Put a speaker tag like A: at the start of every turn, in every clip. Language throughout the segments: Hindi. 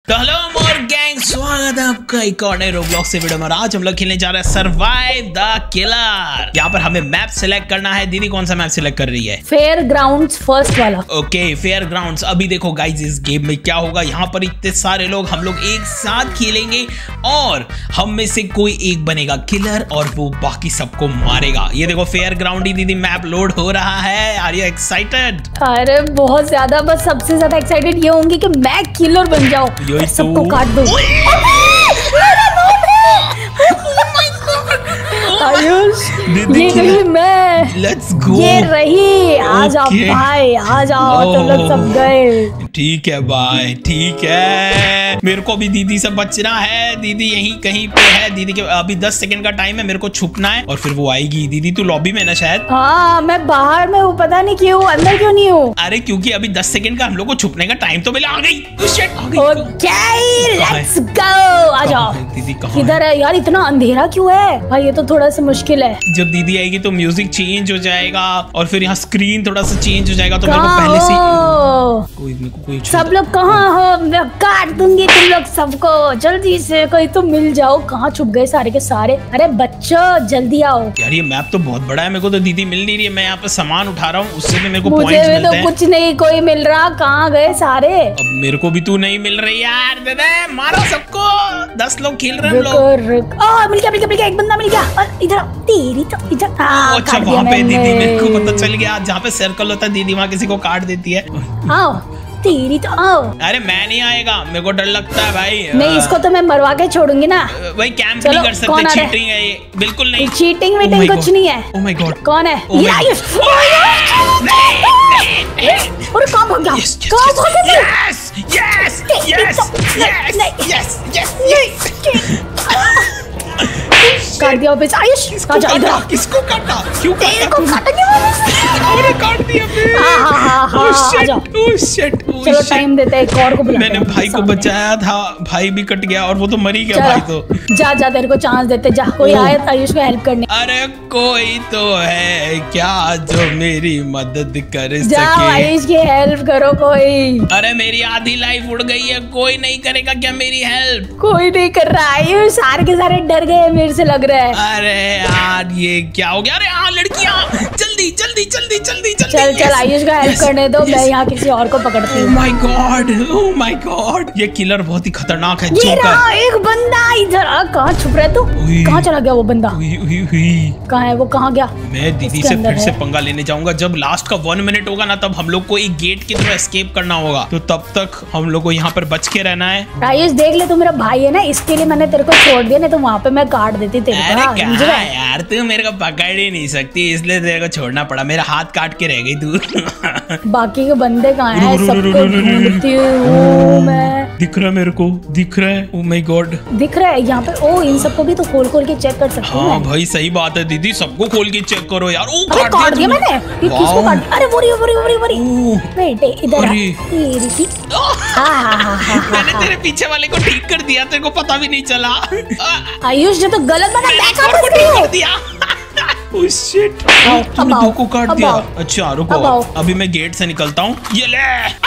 A: तो हेलो मोर गैंग, स्वागत है आपका एक और नए रोब्लॉक्स से वीडियो में। आज हम लोग खेलने जा रहे हैं सर्वाइव द किलर। यहाँ पर हमें मैप सिलेक्ट करना है। दीदी कौन सा मैप सिलेक्ट कर रही है?
B: फेयर ग्राउंड्स फर्स्ट वाला।
A: Okay, fair grounds. अभी देखो गाइज, इस गेम में क्या होगा। यहाँ पर इतने सारे लोग, हम लोग एक साथ खेलेंगे और हम में से कोई एक बनेगा किलर और वो बाकी सबको मारेगा। ये देखो फेयर ग्राउंड ही दीदी मैप लोड हो रहा है। Are you excited?
B: अरे बहुत ज्यादा। बस सबसे ज्यादा एक्साइटेड ये होंगी कि मैं किलर बन जाऊं और सबको काट दूं। आयुष, ये रही मैं।
A: Let's go.
B: ये रही। आ जाओ भाई, आ जाओ। तुम लोग सब गए।
A: ठीक है भाई, ठीक है। मेरे को भी दीदी से बचना है। दीदी यहीं कहीं पे है। दीदी के अभी 10 सेकंड का टाइम है। मेरे को छुपना है और फिर वो आएगी। दीदी तू लॉबी में ना शायद?
B: हाँ, मैं बाहर में हूँ। पता नहीं क्यों अंदर क्यों नहीं हूँ।
A: अरे क्योंकि अभी 10 सेकंड का हम लोग को छुपने का टाइम तो मिला। आ गई।
B: Okay, let's go. आ जाओ।
A: दीदी कहाँ
B: किधर है यार? इतना अंधेरा क्यों है भाई? ये तो थोड़ा सा मुश्किल है।
A: जब दीदी आएगी तो म्यूजिक चेंज हो जाएगा और फिर यहाँ स्क्रीन थोड़ा सा चेंज हो जाएगा। तो मेरे को पहले से कोई
B: सब लोग कहाँ हो? मैं काट दूंगी तुम लोग सबको। जल्दी से कोई तो मिल जाओ। कहाँ छुप गए सारे के सारे? अरे बच्चों जल्दी आओ।
A: यार ये मैप तो बहुत बड़ा है। मेरे को तो दीदी मिल नहीं रही है। मैं यहाँ पे सामान उठा रहा हूँ, उससे भी मेरे को पॉइंट्स मिलते हैं।
B: मुझे तो कुछ नहीं कोई मिल रहा। कहाँ गए सारे?
A: अब मेरे को भी तू नहीं मिल रही यार। दे मारो सबको। 10 लोग खेल रहे हैं हम लोग।
B: मिल गया। एक बंदा मिल गया। इधर तेरी तो इधर।
A: अच्छा वहाँ पे दीदी, मेरे को पता चल गया। जहाँ पे सर्कल होता है दीदी वहाँ किसी को काट देती है।
B: आओ तेरी तो आओ।
A: अरे मैं नहीं आएगा, मेरे को डर लगता है भाई।
B: नहीं, इसको तो मैं मरवा के छोड़ूंगी ना।
A: भाई कैंप नहीं कर सकते। चीटिंग है ये, बिल्कुल नहीं।
B: चीटिंग वीटिंग कुछ नहीं है।
A: ओह माय गॉड,
B: कौन है?
A: अरे
B: कहाँ भाग गया? कहाँ भाग गया? यस। काट दिया वापस। आयुष
A: किसको काटा? क्यों
B: काटा?
A: काट दिया।
B: चलो टाइम देते हैं, एक और को बुलाते हैं।
A: मैंने भाई को बचाया था, भाई भी कट गया और वो तो मर ही गया भाई तो।
B: जा तेरे को चांस देते। जा, कोई आया था आयुष को हेल्प करने।
A: अरे कोई तो है क्या जो मेरी मदद कर सके?
B: जाओ आयुष की हेल्प करो कोई।
A: अरे मेरी आधी लाइफ उड़ गई है। कोई नहीं करेगा क्या मेरी हेल्प?
B: कोई नहीं कर रहा। आयुष सारे के सारे डर गए मेरे से लग रहा है।
A: अरे यार ये क्या हो गया? अरे हाँ लड़कियाँ, जल्दी।
B: चल आयुष का हेल्प करने दो। मैं यहाँ किसी और को पकड़ती हूँ।
A: ओह माय गॉड, ये किलर बहुत ही खतरनाक है।
B: ये रहा एक बंदा इधर। कहाँ छुप रहा है तू? कहाँ चला गया वो बंदा? कहाँ है वो? कहाँ गया?
A: मैं दीदी से फिर से पंगा लेने जाऊंगा। जब लास्ट का 1 मिनट होगा ना, तब हम लोग को एक गेट की तरफ एस्केप करना होगा। तो तब तक हम लोग को यहाँ पर बच के रहना है।
B: आयुष देख ले, तू मेरा भाई है ना, इसके लिए मैंने तेरे को छोड़ दिया। नहीं तो वहाँ पे मैं काट देती तेरे को।
A: यार तू मेरे को पकड़ ही नहीं सकती, इसलिए तेरे को छोड़ना पड़ा। मेरा हाथ काट के रह गई तू।
B: बाकी के बंदे कहाँ हैं? सबको ढूंढती हूँ मैं।
A: दिख रहा है मेरे को, दिख रहा है। ओह माय गॉड,
B: दिख रहा है यहाँ पे। ओ इन सबको भी तो खोल के चेक कर सकते हैं।
A: हाँ भाई सही बात है दीदी, सबको खोल के चेक करो यार। ओ
B: काट दिया मैंने। ये किसको काट? अरे बोरी बेटे इधर
A: मैंने तेरे पीछे वाले को ठीक कर दिया, तेरे को पता भी नहीं चला।
B: आयुष जो तो गलत बना
A: दिया। Oh shit, तूने दो को काट दिया। अच्छा रुको, अभी मैं गेट से निकलता हूँ। ये ले।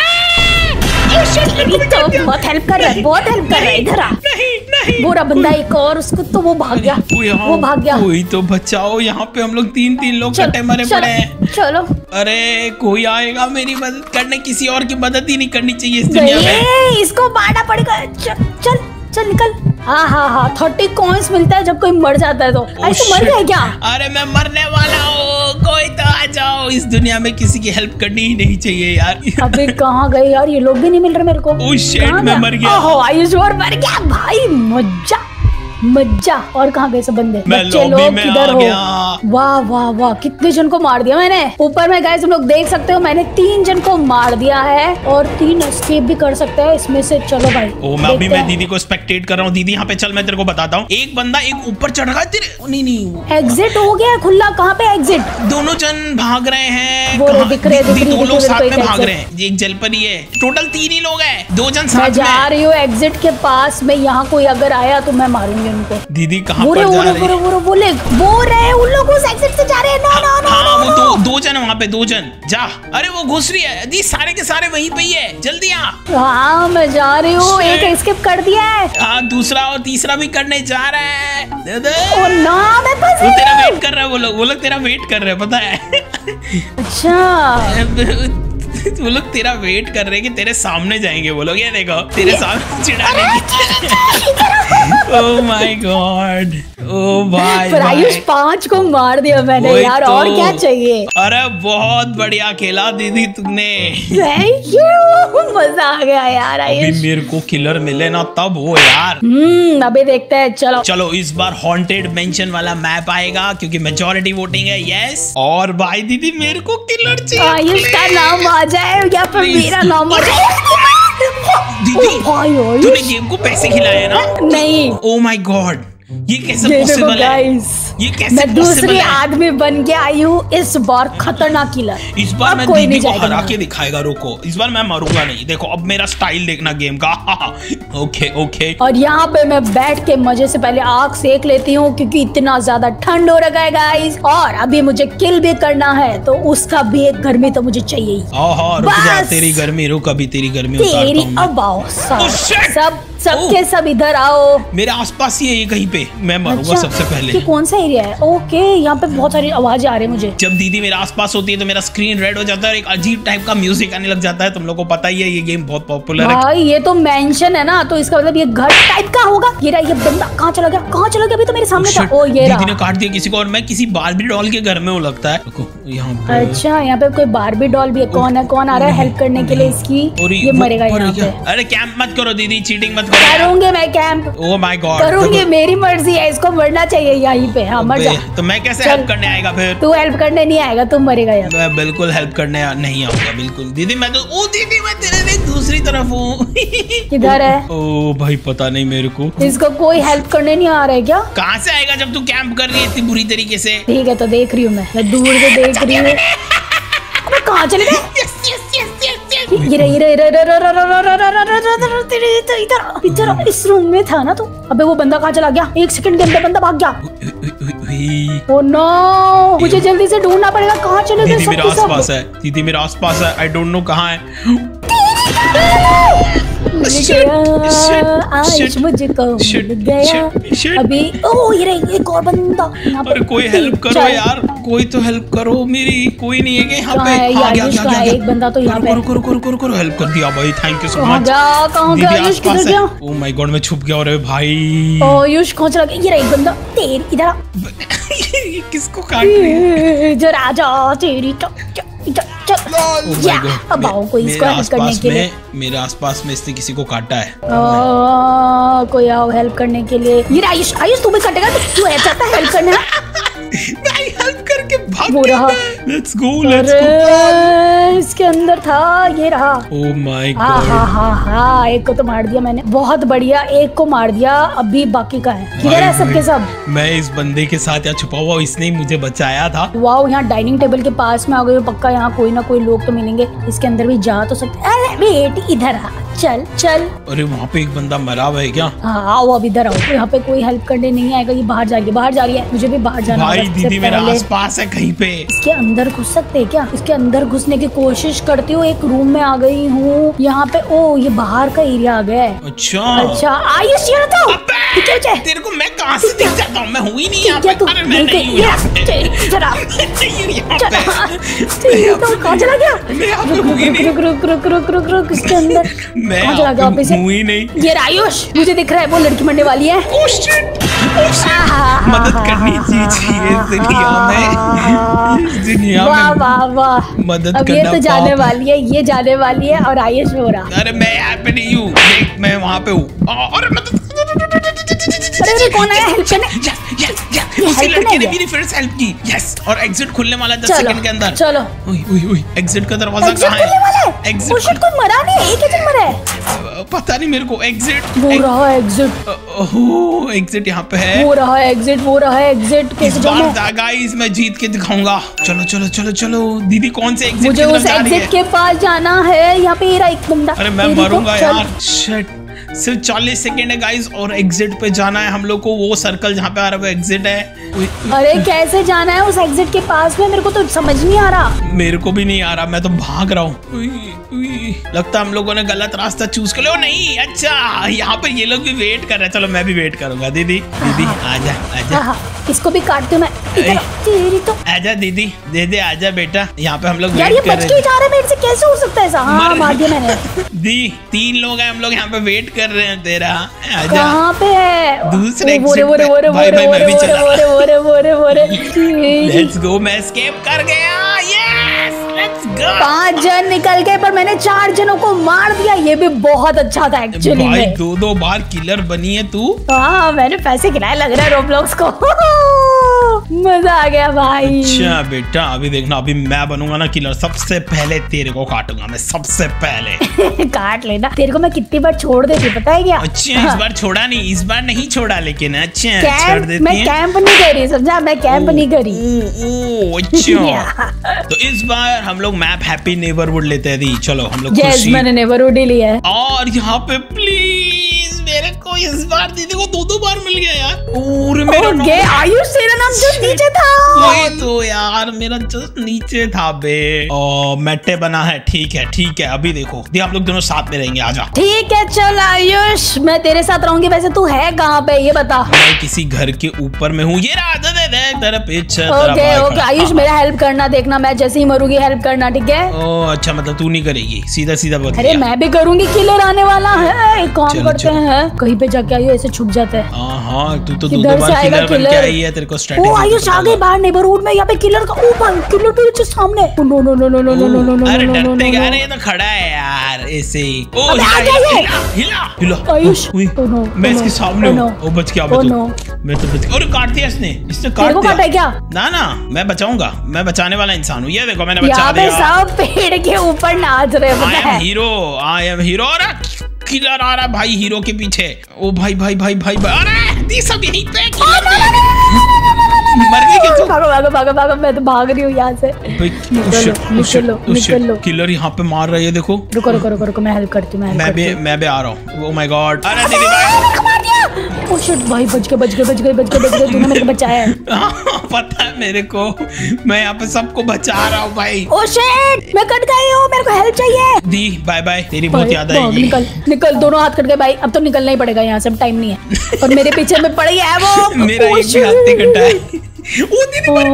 B: तो बहुत हेल्प कर रहा है। इधर आ। नहीं बुरा बंदा एक और, उसको तो वो भाग गया।
A: कोई तो बचाओ। यहाँ पे हम लोग 3 लोग कटे मरे पड़े हैं।
B: चलो।
A: अरे कोई आएगा मेरी मदद करने। किसी और की मदद ही नहीं करनी चाहिए इस दुनिया में।
B: इसको मारना पड़ेगा। चल निकल। हाँ 30 कॉइंस मिलता है जब कोई मर जाता है। तो ऐसे मर गए क्या?
A: अरे मैं मरने वाला हूँ। कोई तो आ जाओ। इस दुनिया में किसी की हेल्प करनी ही नहीं चाहिए यार।
B: अबे कहाँ गए यार? ये लोग भी नहीं मिल रहे मेरे को।
A: ओह शिट, मैं मर गया।
B: आयुष और मर गया भाई। मज्जा। और कहाँ गए सब बंदे? बच्चे लोग किधर हो? वाह कितने जन को मार दिया मैंने। ऊपर में गाइस हम लोग देख सकते हो, मैंने 3 जन को मार दिया है और 3 एस्केप भी कर सकते हैं इसमें से। चलो भाई।
A: मैं दीदी को स्पेक्टेट कर रहा हूँ। दीदी यहाँ पे चल, मैं तेरे को बताता हूँ। एक बंदा एक ऊपर चढ़ रहा है तेरे। नहीं
B: एग्जिट हो गया खुला। कहाँ पे एग्जिट?
A: दोनों जन भाग रहे हैं।
B: दो
A: लोग साथ में भाग रहे हैं। एक जल पर ही है। टोटल 3 ही लोग हैं। 2 जन साथ में।
B: जा रही हूँ एग्जिट के पास में। यहाँ कोई अगर आया तो मैं मारूंगी इनको।
A: दीदी कहाँ पर जा रहे हैं?
B: वो रहे उन लोगों से एग्जिट से जा रहे हैं।
A: हाँ वो दो जन वहाँ पे, 2 जन जा। अरे वो घुस रही है दी, सारे के सारे वहीं पे ही है, जल्दी आ।
B: हाँ मैं जा रही हूँ, एक स्किप कर दिया है।
A: हाँ दूसरा और तीसरा भी करने जा रहा है।
B: ओ ना मैं फंस गई।
A: वो तेरा वेट कर रहा है, वो लोग तेरा वेट कर रहे हैं, पता है?
B: अच्छा
A: वो लोग तेरा वेट कर रहे हैं कि तेरे सामने जाएंगे वो लोग, ये देखो तेरे सामने चिढ़ाने की। ओह माय गॉड, ओ भाई
B: पर आयुष 5 को मार दिया मैंने यार, और क्या चाहिए?
A: अरे बहुत बढ़िया खेला दीदी तुमने,
B: थैंक यू, मजा आ गया यार आयुष।
A: अभी मेरे को किलर मिले ना तब हो यार।
B: अभी देखते हैं, चलो
A: इस बार हॉन्टेड मेंशन वाला मैप आएगा क्योंकि मेजॉरिटी वोटिंग है यस। और भाई दीदी मेरे को किलर चाहिए,
B: आयुष का नाम आ जाए या फिर मेरा नाम आ जाए।
A: दीदी तूने गेम को पैसे खिलाए ना?
B: नहीं।
A: ओ माय गॉड, ये कैसे पॉसिबल है? ये कैसे
B: मैं दूसरी आदमी बन के आई हूँ इस बार, खतरनाक किलर।
A: इस बार मैं दीदी को हरा के दिखाएगा, रुको इस बार मैं मरूंगा नहीं। देखो अब मेरा स्टाइल देखना गेम का। ओके।
B: और यहाँ पे मैं बैठ के मजे से पहले आग सेक लेती हूँ क्योंकि इतना ज्यादा ठंड हो रखा है गाइस, और अभी मुझे किल भी करना है तो उसका भी एक गर्मी तो मुझे चाहिए ही।
A: रुक जा, तेरी गर्मी रुक, अभी तेरी गर्मी
B: तेरी अब आओ सबके सब इधर आओ,
A: मेरे आसपास ही है ये कहीं पे, मैं मरूंगा सबसे पहले।
B: कौन सा एरिया है? ओके यहाँ पे बहुत सारी आवाजें आ रही है मुझे।
A: जब दीदी मेरे आसपास होती है तो मेरा स्क्रीन रेड हो जाता है, एक अजीब टाइप का म्यूजिक आने लग जाता है। तुम लोगों को पता ही है ये गेम बहुत पॉपुलर है।
B: भाई ये तो मेंशन है ना, तो इसका मतलब ये घर टाइप का होगा। ये बंदा कहाँ चला गया? अभी तो मेरे सामने था। ओ ये
A: दीदी ने काट दिया किसी को, और मैं किसी बार्बी डॉल के घर में हूँ लगता है। यहाँ पे
B: अच्छा यहाँ पे कोई बार्बी डॉल भी है। कौन आ रहा है हेल्प करने के लिए इसकी? ये मरेगा यहाँ पे।
A: अरे कैंप मत करो दीदी, चीटिंग मत करो।
B: करूंगे मैं कैंप,
A: ओह माय गॉड
B: करूंगी, मेरी मर्जी है, इसको मरना चाहिए यहीं पे। हाँ मर जा।
A: तो मैं कैसे हेल्प करने आएगा फिर?
B: तू हेल्प करने नहीं आएगा, तू मरेगा यार।
A: मैं बिल्कुल हेल्प करने नहीं आऊंगा बिल्कुल दीदी। मैं तो दीदी मैं तेरे दूसरी तरफ हूँ।
B: किधर है?
A: ओ भाई पता नहीं मेरे को।
B: इसको कोई हेल्प करने नहीं आ रहा है क्या?
A: कहाँ से आएगा जब तू कैंप कर रही है इतनी बुरी तरीके से?
B: ठीक है तो देख रही हूँ मैं दूर से देख रही हूँ। कहाँ चले गए? इधर इस रूम में था ना तू? अबे वो बंदा कहाँ चला गया? 1 सेकंड के अंदर बंदा भाग गया। ओह नो, मुझे जल्दी से ढूंढना पड़ेगा। कहाँ चले गए?
A: दीदी मेरे आसपास है, दीदी मेरे आसपास है, आई डोंट नो कहाँ है।
B: आयुष मुझको मिल गया अभी। ओह ये रही एक और बंदा।
A: अरे कोई हेल्प करो यार, कोई तो हेल्प करो मेरी। कोई नहीं है क्या यहाँ पे?
B: एक बंदा तो यहाँ पे।
A: रुको हेल्प कर दिया भाई, थैंक यू सो मच।
B: दीदी आसपास है।
A: ओह माय गॉड मैं छुप गया। अरे भाई
B: आयुष कौन चला गया? ये रहा एक बंदा। तेरी इधर
A: किसको काट रही है?
B: इधर आ जा तेरी अब आओ कोई इसको हेल्प करने के लिए।
A: मेरे आसपास में इसने किसी को काटा है।
B: कोई आओ हेल्प करने के लिए। ये आयुष तू भी कटेगा? तू चाहता है हेल्प करना?
A: नहीं हेल्प करके भाग
B: रहा।
A: Let's go.
B: इसके अंदर था, ये रहा।
A: Oh my god.
B: हाँ एक को तो मार दिया मैंने, बहुत बढ़िया। एक को मार दिया, अभी बाकी का है। किधर है सबके सब?
A: मैं इस बंदे के साथ यहाँ छुपा हुआ, इसने ही मुझे बचाया था।
B: वाओ यहाँ डाइनिंग टेबल के पास में आ गए। पक्का यहाँ कोई ना कोई लोग तो मिलेंगे। इसके अंदर भी जा तो सकते। अरे वेट इधर आ, चल। अरे
A: वहाँ पे एक बंदा मरा हुआ है क्या?
B: हाँ आओ अब इधर आओ। यहाँ पे कोई हेल्प करने नहीं आएगा। ये बाहर जा रही है, मुझे भी बाहर जाना है।
A: दीदी मेरे आसपास है कहीं पे।
B: इसके अंदर घुस सकते हैं क्या? इसके अंदर घुसने की कोशिश करती हूँ। एक रूम में आ गई हूँ यहाँ पे। ओ ये बाहर का एरिया आ गया है।
A: अच्छा
B: आयुष ये तो
A: तेरे को मैं कहाँ से दिख जाता हूँ? मैं हूँ ही नहीं यहाँ पे। अरे मैं नहीं हूँ यहाँ पे।
B: कहाँ चला गया? रुक इसके अंदर
A: मैं चला गया वापस? हूँ ही नहीं।
B: ये आयुष मुझे दिख रहा है, वो लड़की मरने वाली है।
A: मदद करनी चाहिए इस दुनिया में।
B: वाह मदद
A: करना।
B: ये तो जाने वाली है, ये जाने वाली है और आयुष हो रहा।
A: अरे मैं यहाँ पे नहीं हूँ, मैं वहाँ पे हूँ।
B: अरे कौन आया हेल्प करने?
A: उसी लड़के ने मेरी फिर से हेल्प की। यस और एग्जिट खुलने वाला 10 सेकंड के अंदर।
B: चलो
A: एग्जिट का दरवाजा कहाँ है?
B: एग्जिट कोई मरा नहीं है, एक एजेंट मरा है।
A: पता नहीं मेरे को। एग्जिट
B: वो रहा एग्जिट।
A: एग्जिट यहाँ पे है।
B: वो रहा एग्जिट।
A: इस बार गाइस मैं जीत के दिखाऊंगा। चलो दीदी कौन से एग्जिट?
B: मुझे उस एग्जिट के पास जाना है। यहाँ पे एक बंदा।
A: अरे मैं मरूंगा यार। शिट सिर्फ 40 सेकेंड है गाइस और एग्जिट पे जाना है हम लोग को। वो सर्कल जहाँ पे आ रहा है वो एग्जिट है।
B: अरे कैसे जाना है उस एग्जिट के पास में, मेरे को तो समझ नहीं आ रहा।
A: मेरे को भी नहीं आ रहा, मैं तो भाग रहा हूँ। लगता है हम लोगों ने गलत रास्ता चूज कर लिया। नहीं, अच्छा यहाँ पे ये लोग भी वेट कर रहे हैं। चलो मैं भी वेट करूंगा। दीदी दीदी आजा आजा,
B: इसको भी काटती हूँ मैं। तेरी तो
A: आजा दीदी, दे दे आजा बेटा। यहाँ पे हम लोग
B: यार, ये बच के जा रहे हैं मेरे से, कैसे हो सकता है ऐसा? हाँ, मार दिया मैंने।
A: दी 3 लोग हैं हम लोग यहाँ पे वेट कर रहे हैं तेरा। आजा।
B: कहाँ पे है?
A: दूसरे लेट्स गो, मैं एस्केप कर गया। Yes let's go.
B: 5 जन निकल गए पर मैंने 4 जनों को मार दिया। ये भी बहुत अच्छा था एक्चुअली।
A: भाई 2-2 बार किलर बनी है तू।
B: हाँ, मैंने पैसे गिराए लग रहा है रोब्लॉक्स को। मजा आ गया भाई।
A: अच्छा बेटा, अभी देखना, अभी मैं बनूंगा ना किलर। सबसे पहले तेरे को काटूंगा मैं, सबसे पहले।
B: काट लेना। तेरे को मैं कितनी बार छोड़ देती पता है क्या?
A: अच्छा इस बार छोड़ा नहीं, इस बार नहीं छोड़ा लेकिन। अच्छा छोड़ देती
B: मैं कैंप नहीं करी, समझा? मैं कैंप नहीं करी।
A: अच्छा तो इस बार हम लोग मैप हैप्पी नेबरहुड लेते हैं दी। चलो हम लोग
B: यस, मैंने नेबरहुड ही लिया है।
A: और यहाँ पे प्लीज मेरे को इस बार दीदी को 2-2 बार मिल गया यार। और मेरा
B: आयुष, तेरा नाम जस्ट नीचे था।
A: वही तो यार, मेरा जस्ट नीचे था बे। मेट्टे बना है। ठीक है ठीक है, अभी देखो दी हम लोग दोनों साथ में रहेंगे। आजा।
B: ठीक है चल आयुष, मैं तेरे साथ रहूंगी। वैसे तू है कहाँ पे ये बता?
A: मैं किसी घर के ऊपर में हूँ। ये रहा, दे तेरा पीछे।
B: ओके आयुष, मेरा हेल्प करना। देखना मैं जैसे ही मरूंगी हेल्प करना, ठीक है?
A: ओ अच्छा, मतलब तू नहीं करेगी, सीधा सीधा बता।
B: अरे मैं भी करूंगी, किलर आने वाला है। एक काम करते हैं, कहीं पे जाके आयुष ऐसे छुप जाते हैं।
A: हाँ तू तो 2 बार किलर बन के आई है, तेरे को स्ट्रेटजी।
B: ओ आयुष आ गई बाहर नेबरहुड में। यहाँ पे किलर का ऊपर, किलर तो सामने। No no no no no no no no.
A: अरे डरते क्या? अरे ये तो खड़ा है यार ऐसे ही। ओ हिला
B: आयुष,
A: मैं इसके सामने हूँ। ओ बच गया मैं तो बच गया। और काट दिया इसने काट दिया
B: क्या?
A: ना मैं बचाऊंगा, मैं बचाने वाला इंसान हूँ। ये देखो मैंने बचा दिया।
B: यहाँ पे सब पेड़ के ऊपर नाच रहे हैं।
A: I am hero. किलर आ रहा भाई हीरो के पीछे। ओ भाई भाई भाई भाई, अरे सब यहीं पे मर गई क्या?
B: भागो भागो भागो भागो, मैं तो भाग रही हूँ यहाँ से। निकलो।
A: किलर यहाँ पे मार रहा है, देखो।
B: रुको रुको रुको रुको, मैं हेल्प करती हूँ।
A: मैं भी आ रहा हूँ। ओह माय गॉड, अरे दीदी भाई
B: ओह शिट भाई, बच गए। तूने मेरे को बचाया है।
A: पता है मेरे को, मैं यहाँ पे सबको बचा रहा हूँ भाई।
B: ओह शिट, मैं कट गई हूँ, मेरे को हेल्प चाहिए।
A: दी बाय बाय, तेरी बहुत याद आएगी।
B: निकल, दोनों हाथ कट गए भाई। अब तो निकलना ही पड़ेगा यहाँ से, अब टाइम नहीं है। और मेरे पीछे में पड़ गया है वो।
A: मेरा एक भी हाथ कटा है। ओ दीदी मर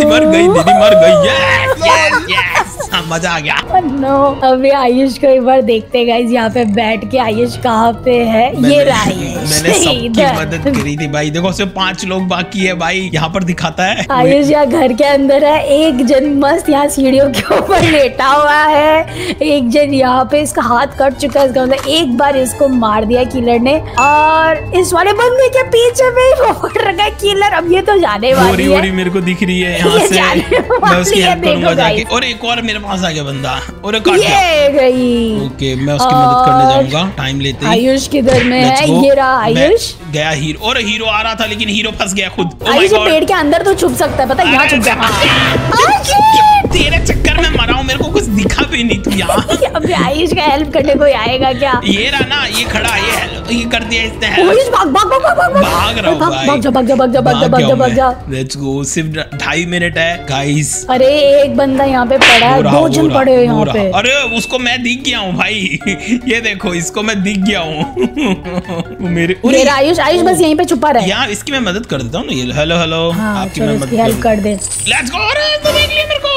A: गई। यस मजा आ गया।
B: नो, अभी आयुष को एक बार देखते गाइस, यहाँ पे बैठ के आयुष कहाँ पे है। ये रहा
A: मैंने सबकी मदद करी थी भाई। देखो सिर्फ 5 लोग बाकी है भाई, यहाँ पर दिखाता है।
B: आयुष यहाँ घर के अंदर है। एक जन मस्त यहाँ सीढ़ियों के ऊपर लेटा हुआ है। एक जन यहाँ पे, इसका हाथ कट चुका है। इसका मतलब एक बार इसको मार दिया किलर ने। और इस वाले बंदे के पीछे में वो पड़ रखा है किलर। अब ये तो जाने वाली है।
A: मेरे को दिख रही है यहाँ से, मैं उसकी हेल्प करूंगा जाके। और एक और मेरे पास आ गया बंदा, और
B: ये गई।
A: ओके मैं उसकी मदद करने जाऊंगा। टाइम लेते ही।
B: आयुष किधर में है? ये रहा आयुष।
A: गया हीरो, और हीरो आ रहा था लेकिन हीरो फंस गया खुद।
B: आयुष पेड़ के अंदर तो छुप सकता है, पता है? यहाँ छुप जा।
A: तेरे चक्कर में मरा हूँ, मेरे को कुछ दिखा भी नहीं तू यहाँ।
B: अभी आयुष का हेल्प करने कोई आएगा क्या?
A: ये रहा ना, ये खड़ा, ये कर दिया इसने।
B: भाग
A: रहा हूँ भाई। लेट्स गो, सिर्फ 2.5 मिनट है गाइस।
B: अरे एक बंदा यहाँ पे पड़ा है, 2 जन पड़े हैं यहाँ पे।
A: अरे उसको मैं दिख गया हूँ भाई। ये देखो, इसको मैं दिख गया हूँ। मेरे
B: आयुष बस यहीं पे छुपा रहे।
A: यार इसकी मैं मदद कर देता हूँ ना। ये हेलो आपकी मैं मदद
B: हेल्प कर दे।
A: Let's go. अरे तो देख लिया मेरे को।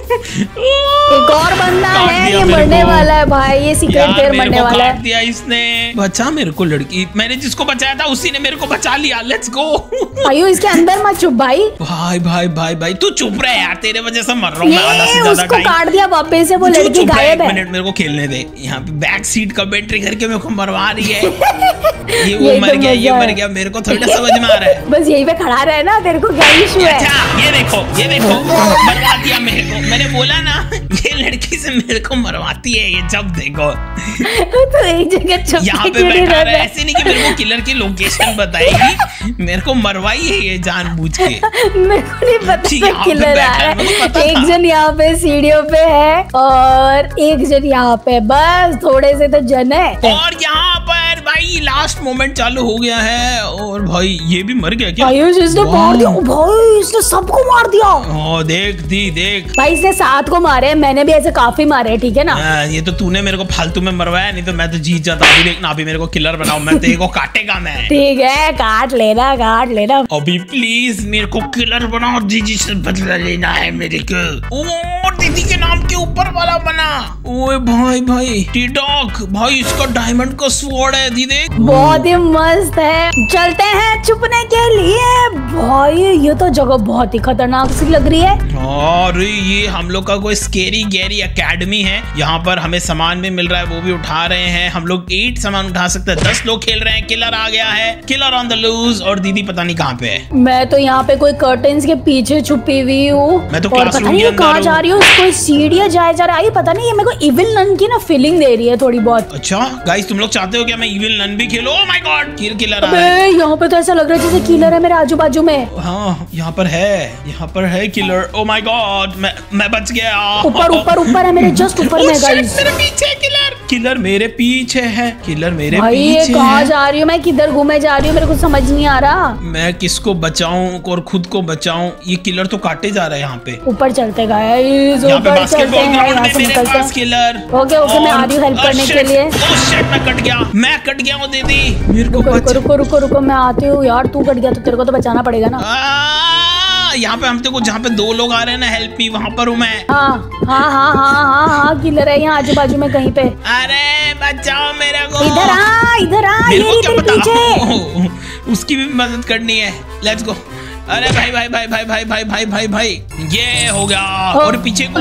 B: एक और बंदा है, ये मरने वाला है भाई। ये सीक्रेट प्लेयर मरने वाला है।
A: काट दिया इसने। बचा मेरे को लड़की, मैंने जिसको बचाया था उसी ने मेरे को बचा लिया। Let's go.
B: आयुष इसके अंदर मत छुप भाई।
A: भाई तू चुप रहे यार, तेरे वजह से मर रहा हूँ मैं आधा से ज्यादा
B: टाइम। उसको काट दिया वापस से, वो लड़की गायब है।
A: 1 मिनट मेरे को खेलने दे। यहाँ पे बैक सीट का बैटरी करके मेरे को मरवा रही है। ये मर गया, मेरे को थोड़ा समझ में आ रहा है।
B: बस यहीं पे खड़ा रहे ना, तेरे को क्या इशू है?
A: अच्छा ये देखो मरवा दिया मेरे को। मैंने बोला ना, ये लड़की से मेरे को मरवाती है ये। जब देखो
B: तो एक जगह चुप
A: यहाँ पे बैठा रहा, ऐसे नहीं कि मेरे को किलर की लोकेशन बताएगी, मेरे को मरवाई है ये जानबूझ के।
B: मेरे को नहीं पता किलर आ रहा है। एक जन यहाँ पे सीढ़ियों पे है और एक जन यहाँ पे, बस थोड़े से तो जन है।
A: और यहाँ पर भाई भाई लास्ट मोमेंट चालू हो गया है और भाई ये भी मर गया क्या?
B: आयुष इसने मार दिया भाई, इसने सबको मार दिया।
A: देख
B: भाई इसने 7 को मारे, मैंने भी ऐसे काफी मारे, ठीक है ना?
A: ये तो तूने मेरे को फालतू में मरवाया, नहीं तो मैं तो जीत जाता। अभी देखना, अभी मेरे को किलर बनाओ, मैं तेरे को काटेगा मैं।
B: ठीक है काट लेना।
A: अभी प्लीज मेरे को किलर बनाओ, दीदी से बदला लेना है मेरे को। ओ दीदी के नाम के ऊपर वाला बना। ओए भाई टी-डॉग भाई, इसका डायमंड का स्वॉर्ड है दीदी,
B: बहुत ही मस्त है। चलते हैं छुपने के लिए। भाई ये तो जगह बहुत ही खतरनाक सी लग रही है।
A: और ये हम लोग का कोई स्केरी गैरी एकेडमी है। यहाँ पर हमें सामान भी मिल रहा है, वो भी उठा रहे हैं। हम लोग 8 सामान उठा सकते हैं। 10 लोग खेल रहे हैं। किलर आ गया है, किलर ऑन द लूज। और दीदी पता नहीं कहाँ पे है।
B: मैं तो यहाँ पे कोई कर्टेन्स के पीछे छुपी हुई हूँ।
A: मैं तो
B: पता नहीं कहाँ जा रही हूँ। कोई सीढ़ियाँ जा रहा है, पता नहीं। ये मेरे को इविल नन की ना फीलिंग दे रही है थोड़ी बहुत।
A: अच्छा गाइस, तुम लोग चाहते हो क्या मैं इविल नन भी खेलूं? ओह माय गॉड, किलर आ रहा है।
B: यहाँ पे तो ऐसा लग रहा है जैसे किलर है मेरे आजू बाजू में।
A: हाँ यहाँ पर है किलर। ओह माय गॉड, मैं बच गया।
B: ऊपर है मेरे, जस्ट ऊपर में गाइस।
A: मेरे पीछे किलर मेरे पीछे है। किलर मेरे
B: भाई
A: पीछे है।
B: कहाँ जा रही हूँ मैं, किधर घूमे जा रही हूँ, मेरे को समझ नहीं आ रहा।
A: मैं किसको बचाऊं और खुद को बचाऊं? ये किलर तो काटे जा रहा है। यहाँ पे
B: ऊपर चलते गाइस, ऊपर चलते हैं, यहाँ से निकलते हैं।
A: किलर
B: ओके मैं आ रही हूँ हेल्प करने के लिए।
A: मैं कट गया हूँ दीदी, मेरे को
B: रुको मैं आती हूँ यार। तू कट गया तो तेरे को तो बचाना पड़ेगा ना।
A: यहाँ पे हम देखो, जहाँ पे 2 लोग आ रहे हैं ना हेल्प मी, वहाँ पर हूँ मैं।
B: हाँ किलर है यहाँ आजू बाजू में कहीं पे।
A: अरे बचाओ मेरे को।
B: इधर आ
A: मेरे को क्या
B: तेरे
A: पता। उसकी भी मदद करनी है। Let's go. अरे भाई ये हो गया। और पीछे को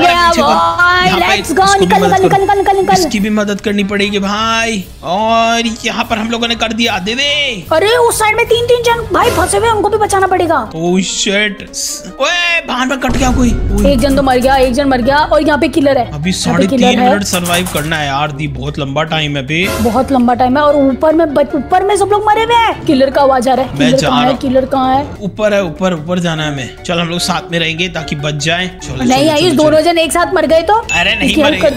A: निकल। इसकी भी मदद करनी पड़ेगी भाई। और यहाँ पर हम लोगों ने कर दिया दीदी।
B: अरे उस साइड में 3 जन भाई फंसे हुए, उनको भी बचाना पड़ेगा।
A: ओह शिट, ओए बाहर में कट गया कोई।
B: एक जन मर गया और यहाँ पे किलर है।
A: अभी 3.5 मिनट सर्वाइव करना है यार दी, बहुत लंबा टाइम है अभी, बहुत
B: लंबा टाइम है। और ऊपर में सब लोग मरे हुए हैं। किलर का आवाज आ रहा है। किलर कहाँ है?
A: ऊपर जाना है हमें। चल हम लोग साथ में रहेंगे ताकि बच जाएं।
B: नहीं आयुष, दोनों जन एक साथ मर गए तो।
A: अरे नहीं मरेंगे।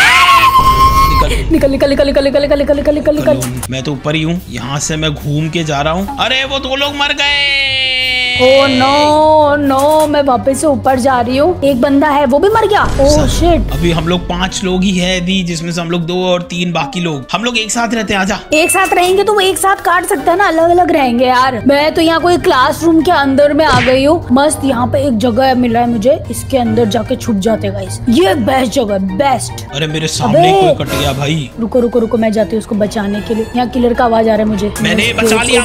A: निकल। मैं तो ऊपर ही हूँ, यहाँ से मैं घूम के जा रहा हूँ। अरे वो 2 लोग मर गए।
B: ओह नो, मैं वापस से ऊपर जा रही हूँ। एक बंदा है, वो भी मर गया। Oh shit.
A: अभी हम लोग 5 लोग ही है दी, जिसमें से हम लोग 2 और 3 बाकी लोग। हम लोग एक साथ रहते हैं। आजा।
B: एक साथ रहेंगे तो वो एक साथ काट सकता है ना, अलग अलग रहेंगे यार। मैं तो यहाँ कोई क्लासरूम के अंदर में आ गई हूँ। मस्त यहाँ पे एक जगह मिला है मुझे, इसके अंदर जाके छुप जाते गाइस। ये बेस्ट जगह, बेस्ट।
A: अरे मेरे सामने कोई कट गया भाई।
B: रुको मैं जाती हूँ उसको बचाने के लिए। यहाँ किलर का आवाज आ रहा है मुझे।
A: मैंने बचा लिया।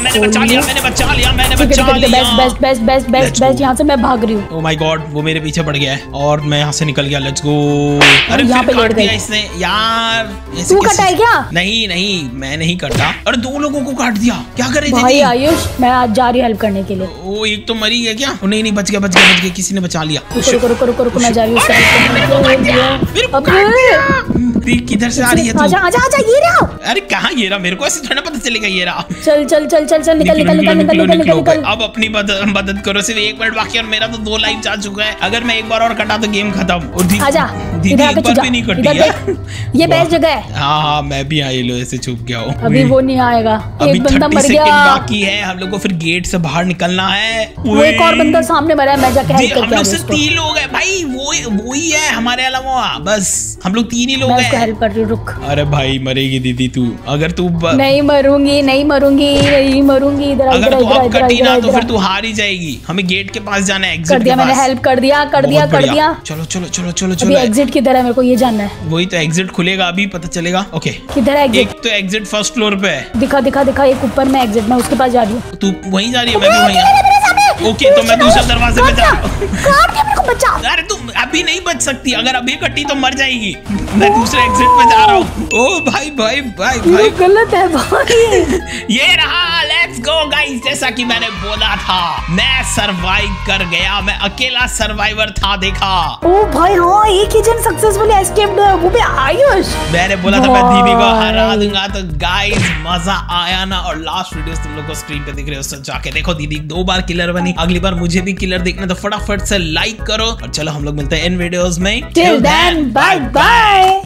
B: बेस्ट। यहाँ से मैं भाग रही हूँ।
A: ओह माय गॉड, वो मेरे पीछे पड़ गया है और मैं यहाँ से निकल गया। Let's go. अरे
B: यहाँ पे
A: काट दिया इसने यार।
B: तू कटा है क्या?
A: नहीं मैं नहीं कटा। अरे 2 लोगों को काट दिया, क्या करे
B: भाई आयुष, मैं आज जा रही हूँ हेल्प करने के लिए।
A: ओ एक तो मरी गया क्या? नहीं बच गया, किसी ने बचा लिया।
B: रुको मैं जा रही हूँ।
A: किधर से आ रही है तू?
B: आजा ये रहा।
A: अरे कहाँ ये रहा? मेरे को ऐसे थोड़ा पता चलेगा ये रहा।
B: चल निकल।
A: अब अपनी मदद करो, सिर्फ 1 मिनट बाकी और मेरा तो 2 लाइफ जा चुका है। अगर मैं एक बार और कटा तो गेम खत्म। और दीदी एक बार भी नहीं कटी है।
B: ये बेस्ट जगह है।
A: हाँ मैं भी आई लो ऐसे छुप गया हूँ।
B: अभी वो नहीं आएगा।
A: अभी
B: एक बंदा मर
A: 30
B: गया
A: बाकी है। हम लोग को फिर गेट से बाहर निकलना है।
B: एक और बंदा सामने मरा है, मैं जाके हेल्प करके
A: हम लोग से 3 लोग हैं भाई। वो ही है हमारे अलावा, बस हम लोग 3 ही लोग हैं।
B: मैं हेल्प कर रही हूँ, रुक।
A: अरे भाई मरेगी दीदी तू, अगर तू
B: नहीं मरूंगी। इधर
A: अगर तू अब कटी ना तो फिर तू हार ही जाएगी। हमें गेट के पास जाना है, एग्जिट
B: कर दिया मैंने, हेल्प कर दिया।
A: चलो।
B: अभी एग्जिट किधर है, मेरे को ये जानना है।
A: वही तो एग्जिट खुलेगा, अभी पता चलेगा। ओके
B: किधर है एग्जिट?
A: एक तो एग्जिट फर्स्ट फ्लोर पे है।
B: दिखा एक ऊपर में एग्जिट, मैं उसके पास जा रही हूँ।
A: तू वहीं जा रही है, मैं भी वहीं। ओके तो मैं दूसरे दरवाजे पे जा रहा हूँ। अरे तुम अभी नहीं बच सकती, अगर अभी कटी तो मर जाएगी। मैं दूसरे एग्जिट पे जा रहा हूँ। ओ भाई
B: गलत है भाई।
A: ये रहा, लेट्स गो गाइस। जैसा कि मैंने बोला था, मैं सरवाइव कर गया। मैं अकेला सर्वाइवर था, देखा।
B: ओ भाई हाँ, एक ही जन सक्सेसफुली एस्केप्ड है, वो भी आयुष।
A: मैंने बोला था मैं दीदी को हरा दूंगा। तो गाइस मजा आया ना? और लास्ट वीडियोस तुम लोग को स्क्रीन पे दिख रहे हो, सब जाके देखो। दीदी 2 बार किलर बनी, अगली बार मुझे भी किलर देखना, तो फटाफट से लाइक करो। और चलो हम लोग मिलते हैं इन वीडियोस में।
B: Till then bye bye.